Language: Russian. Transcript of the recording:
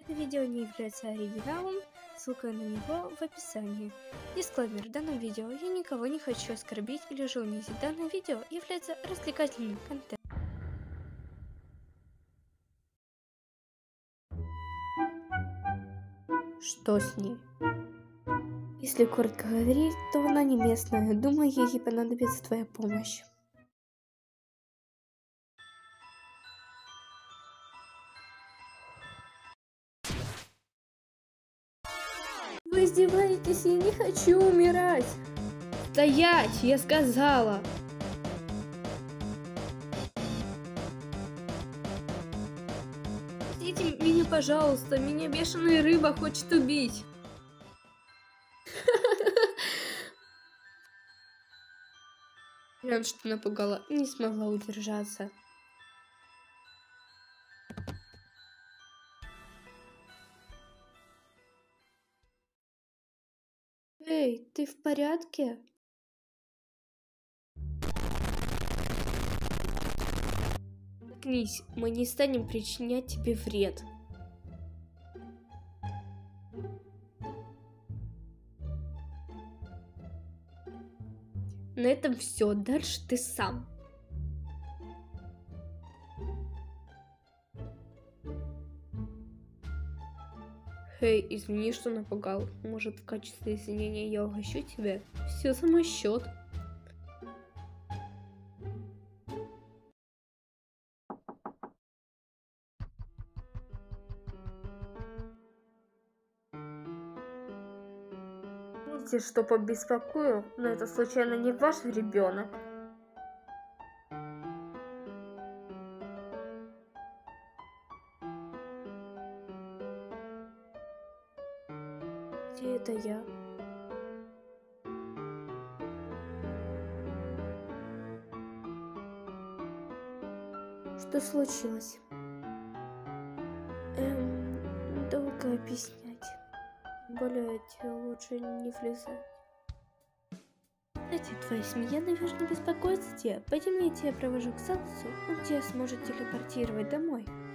Видео не является оригиналом, ссылка на него в описании. Дисклеймер: в данном видео я никого не хочу оскорбить или же унизить. Данное видео является развлекательным контентом. Что с ней? Если коротко говорить, то она не местная. Думаю, ей понадобится твоя помощь. Вы издеваетесь? Я не хочу умирать. Стоять, я сказала. Простите меня, пожалуйста, меня бешеная рыба хочет убить. Рад, что напугала, не смогла удержаться. Эй, ты в порядке? Заткнись, мы не станем причинять тебе вред. На этом все, дальше ты сам. Эй, извини, что напугал. Может, в качестве извинения я угощу тебя? Все за мой счет. Видите, что побеспокоил, но это случайно не ваш ребенок? Где это я? Что случилось? Долго объяснять. Более тебе лучше не влезать. Кстати, твоя семья, наверное, беспокоится тебе. Пойдем, я тебя провожу к Салсу, он тебя сможет телепортировать домой.